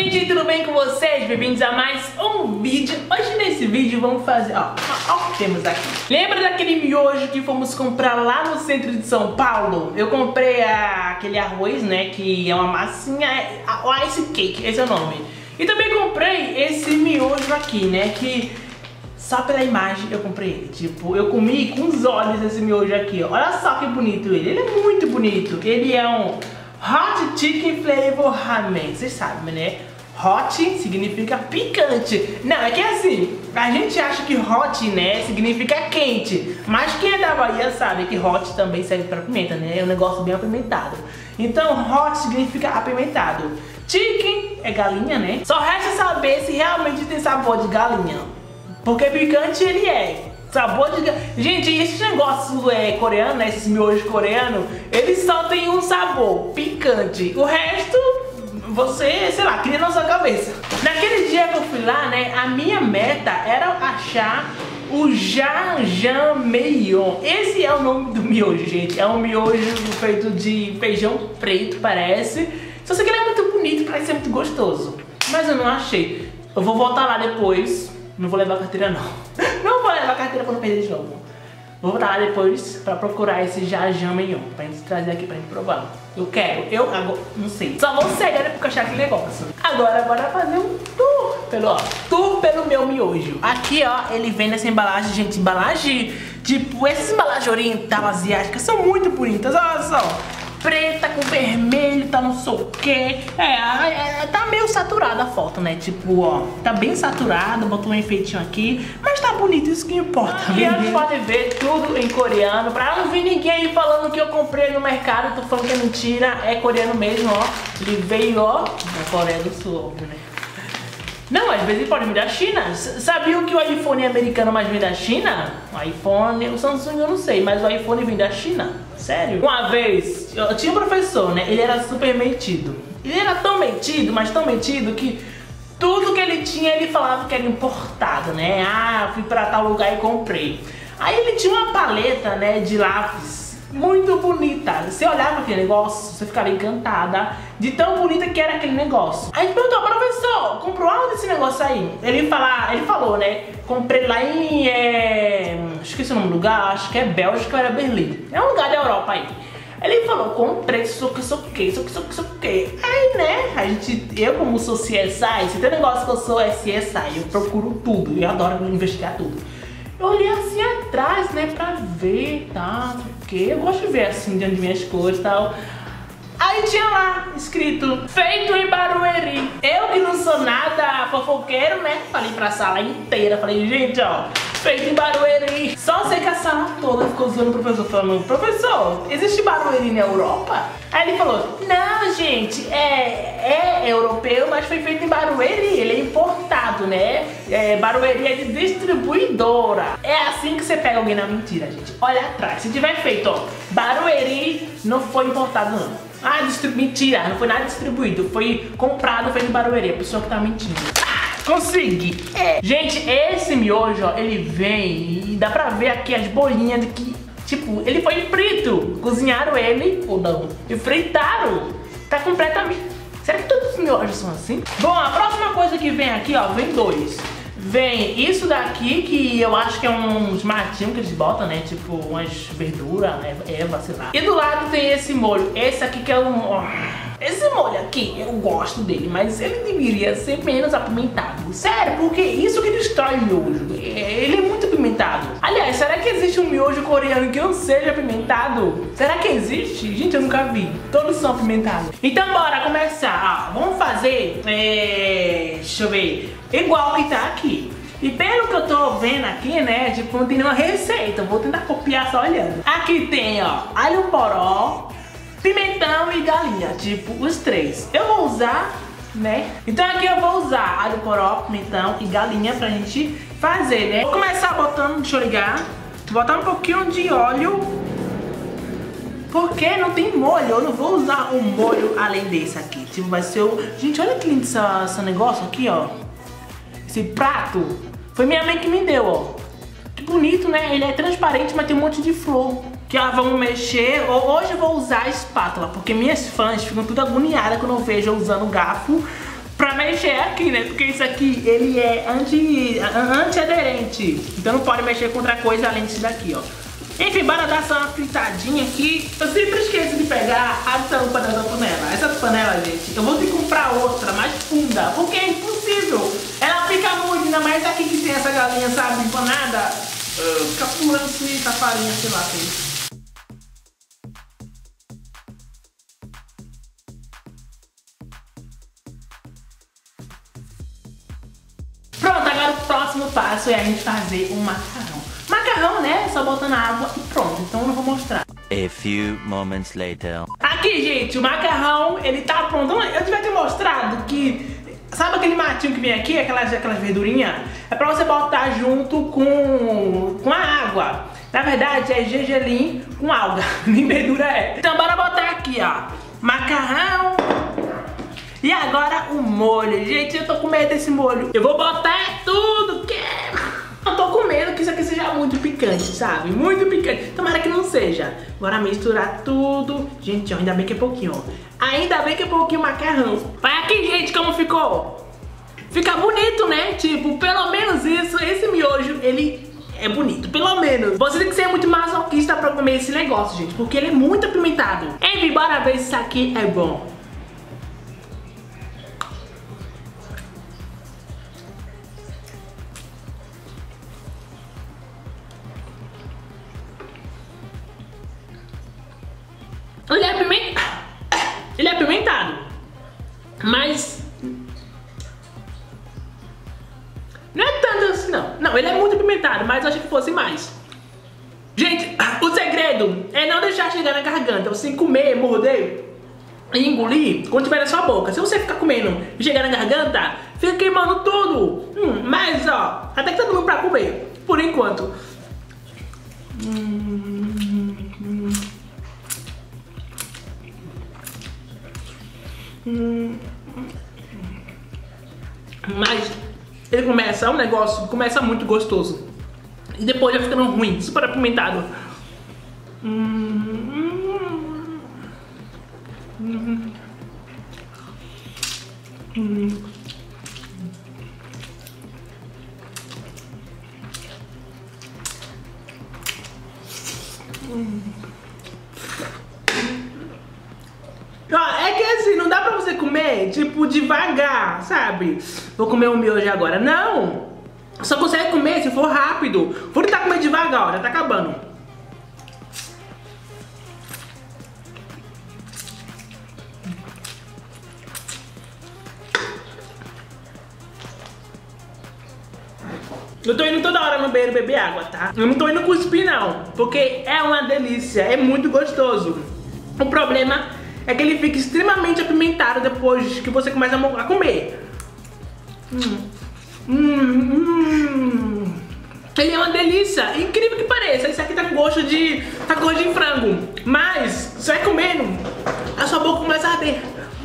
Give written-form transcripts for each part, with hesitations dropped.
gente, tudo bem com vocês? Bem-vindos a mais um vídeo. Hoje nesse vídeo vamos fazer, ó o que temos aqui. Lembra daquele miojo que fomos comprar lá no centro de São Paulo? Eu comprei aquele arroz, né, que é uma massinha, o ice cake, esse é o nome. E também comprei esse miojo aqui, né, que só pela imagem eu comprei ele. Tipo, eu comi com os olhos esse miojo aqui, ó. Olha só que bonito ele. Ele é muito bonito. Ele é um Hot Chicken Flavor Ramen. Vocês sabem, né? Hot significa picante. Não, é que assim, a gente acha que hot, né, significa quente. Mas quem é da Bahia sabe que hot também serve pra pimenta, né? É um negócio bem apimentado. Então, hot significa apimentado. Chicken é galinha, né? Só resta saber se realmente tem sabor de galinha. Porque picante ele é. Sabor de... Gente, esse negócio coreano, né? Esses miojos coreanos, eles só tem um sabor, picante. O resto, você, sei lá, cria na sua cabeça. Naquele dia que eu fui lá, né? A minha meta era achar o jajangmyeon. Esse é o nome do miojo, gente. É um miojo feito de feijão preto, parece. Só sei que ele é muito bonito, parece ser muito gostoso. Mas eu não achei. Eu vou voltar lá depois. Não vou levar a carteira não. Não vou levar a carteira pra não perder de novo. Vou voltar lá depois pra procurar esse jajangmyeon pra gente trazer aqui pra gente provar. Eu quero, agora, não sei. Só vou cegar depois que eu achar aquele negócio. Agora, bora fazer um tour pelo meu miojo. Aqui, ó, ele vem nessa embalagem, gente. Embalagem, tipo, essas embalagens oriental, asiáticas são muito bonitas. Olha só. Preta com vermelho, tá não sei o que. Tá meio saturada a foto, né? Tipo, ó, tá bem saturada, botou um efeitinho aqui. Mas tá bonito, isso que importa. E vocês podem ver tudo em coreano. Pra não vir ninguém aí falando que eu comprei no mercado. Tô falando que é mentira, é coreano mesmo, ó. Ele veio, ó, da Coreia do Sul, óbvio, né? Não, às vezes pode vir da China. Sabiam que o iPhone americano mais vem da China? O iPhone, o Samsung eu não sei, mas o iPhone vem da China. Sério? Uma vez, eu tinha um professor, né? Ele era super metido. Ele era tão metido, mas tão metido que tudo que ele tinha, ele falava que era importado, né? Ah, fui pra tal lugar e comprei. Aí ele tinha uma paleta, né, de lápis muito bonita. Você olhava aquele negócio, você ficava encantada de tão bonita que era aquele negócio. Aí perguntou, professor, comprou onde esse negócio aí? Ele falou, né? Comprei lá em... esqueci o nome do lugar, acho que é Bélgica ou era Berlim. É um lugar da Europa aí. Ele falou, comprei isso aqui. Aí, né, eu como sou CSI, se tem negócio que eu sou CSI, eu procuro tudo, eu adoro investigar tudo. Eu olhei assim atrás, né, pra ver, tá, porque eu gosto de ver assim, de onde vem as coisas e tal. Aí tinha lá, escrito, feito em Barueri. Eu que não sou nada fofoqueiro, né, falei pra sala inteira, falei, gente, ó, feito em Barueri. Só sei que a sala toda ficou zoando o professor, falando, professor, existe Barueri na Europa? Aí ele falou, não, gente, é europeu, mas foi feito em Barueri, ele é importado, né? Barueri é de distribuidora. É assim que você pega alguém na mentira, gente. Olha atrás, se tiver feito, ó, Barueri não foi importado, não. Ah, mentira, não foi nada distribuído, foi comprado, feito em Barueri, a pessoa que tá mentindo. Consegui! Gente, esse miojo, ó, ele vem e dá pra ver aqui as bolinhas de que, tipo, ele foi frito. Cozinharam ele, ou não, e fritaram. Tá completamente... Será que todos os miojos são assim? Bom, a próxima coisa que vem aqui, ó, vem dois. Vem isso daqui, que eu acho que é uns matinhos que eles botam, né? Tipo, umas verduras, né? Sei lá. E do lado tem esse molho. Esse aqui que é um... Esse molho aqui, eu gosto dele, mas ele deveria ser menos apimentado. Sério, porque isso que destrói o miojo. Ele é muito apimentado. Aliás, será que existe um miojo coreano que não seja apimentado? Será que existe? Gente, eu nunca vi. Todos são apimentados. Então, bora começar. Ó, vamos fazer... deixa eu ver. Igual que tá aqui. E pelo que eu tô vendo aqui, né, tipo, não tem nenhuma receita. Eu vou tentar copiar só olhando. Aqui tem, ó, alho poró, pimentão e galinha, tipo, os três. Eu vou usar, né? Então aqui eu vou usar alho poró, pimentão e galinha pra gente fazer, né? Vou começar botando, deixa eu ligar, vou botar um pouquinho de óleo, porque não tem molho, eu não vou usar um molho além desse aqui. Tipo, vai ser o... Gente, olha que lindo esse negócio aqui, ó. Esse prato, foi minha mãe que me deu, ó. Que bonito, né? Ele é transparente, mas tem um monte de flor. Que ó, vamos mexer. Hoje eu vou usar a espátula, porque minhas fãs ficam tudo agoniadas quando eu vejo eu usando o garfo. pra mexer aqui, né? Porque isso aqui, ele é antiaderente. Então não pode mexer com outra coisa além disso daqui, ó. Enfim, bora dar só uma fritadinha aqui. Eu sempre esqueço de pegar a tampa da panela. Essa panela, gente, eu vou ter que comprar outra mais funda, porque é impossível. Ela fica muito, ainda mais aqui que tem essa galinha, sabe, empanada. Fica pulando essa farinha, sei lá, tem. Pronto, agora o próximo passo é a gente fazer um macarrão. Macarrão, né? Só botando água e pronto. Então eu não vou mostrar. A few moments later. Aqui, gente, o macarrão, ele tá pronto. Eu devia ter mostrado que... Sabe aquele matinho que vem aqui? Aquelas verdurinhas? É pra você botar junto com a água. Na verdade, é gergelim com alga. Nem verdura é. Então bora botar aqui, ó. Macarrão. E agora o molho. Gente, eu tô com medo desse molho. Eu vou botar tudo que... Eu tô com medo que isso aqui seja muito picante, sabe? Muito picante. Tomara que não seja. Bora misturar tudo. Gente, ó, ainda bem que é pouquinho, ó. Ainda bem que é pouquinho macarrão. Vai aqui, gente, como ficou. Fica bonito, né? Tipo, pelo menos isso. Esse miojo, ele é bonito. Pelo menos. Você tem que ser muito masoquista pra comer esse negócio, gente. Porque ele é muito apimentado. Enfim, bora ver se isso aqui é bom. Ele é apimentado, mas não é tanto assim não. Não, ele é muito apimentado, mas eu achei que fosse mais. Gente, o segredo é não deixar chegar na garganta. Você comer, morder e engolir quando tiver na sua boca. Se você ficar comendo e chegar na garganta, fica queimando tudo. Mas ó, até que tá dando pra comer, por enquanto. Mas ele começa, começa muito gostoso e depois vai ficando ruim, super apimentado. É que assim, não dá pra você comer, tipo, devagar, sabe? Vou comer um miojo agora. Não! Só consegue comer se for rápido. Vou tentar comer devagar, ó, já tá acabando. Eu tô indo toda hora no banheiro beber água, tá? Eu não tô indo cuspir, não, porque é uma delícia, é muito gostoso. O problema é que ele fica extremamente apimentado depois que você começa a comer. Ele é uma delícia, incrível que pareça. Isso aqui tá com gosto de frango, mas você vai comendo, a sua boca começa a arder.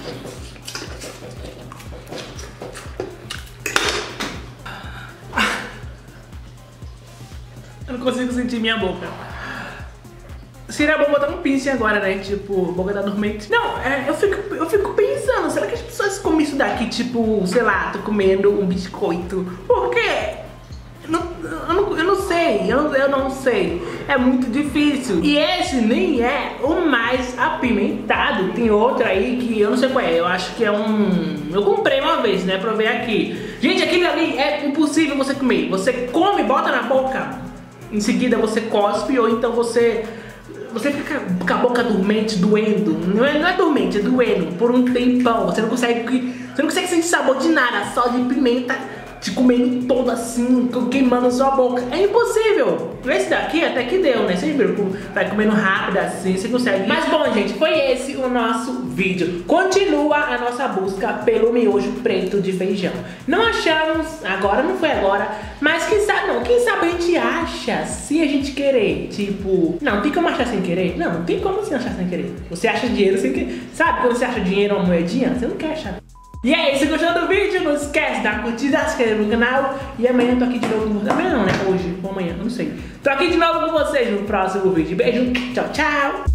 Eu não consigo sentir minha boca. Seria bom botar um piercing agora, né? Tipo, boca tá dormente. Não, eu fico pensando, será que as pessoas comem isso daqui, tipo, sei lá, tô comendo um biscoito? Por quê? Eu não sei, eu não sei. É muito difícil. E esse nem é o mais apimentado. Tem outro aí que eu não sei qual é. Eu acho que é um... Eu comprei uma vez, né? Provei aqui. Gente, aquele ali é impossível você comer. Você come, bota na boca, em seguida você cospe, ou então você fica com a boca dormente, doendo. Não é dormente, é doendo por um tempão. Você não consegue sentir sabor de nada, só de pimenta te comendo todo assim, queimando sua boca. É impossível. Esse daqui até que deu, né? Vocês viram, vai comendo rápido assim, você consegue. Mas bom, gente, foi esse o nosso vídeo. Continua a nossa busca pelo miojo preto de feijão. Não achamos, agora não foi agora, mas quem sabe não, quem sabe a gente acha se a gente querer. Tipo, não tem como achar sem querer? Não tem como assim achar sem querer. Você acha dinheiro sem querer. Sabe quando você acha dinheiro uma moedinha? Você não quer achar. E é isso, gostou do vídeo? Não esquece de dar curtida, se inscrever no canal. E amanhã eu tô aqui de novo com vocês. Amanhã não, né? Hoje ou amanhã, não sei. Tô aqui de novo com vocês no próximo vídeo. Beijo, tchau, tchau.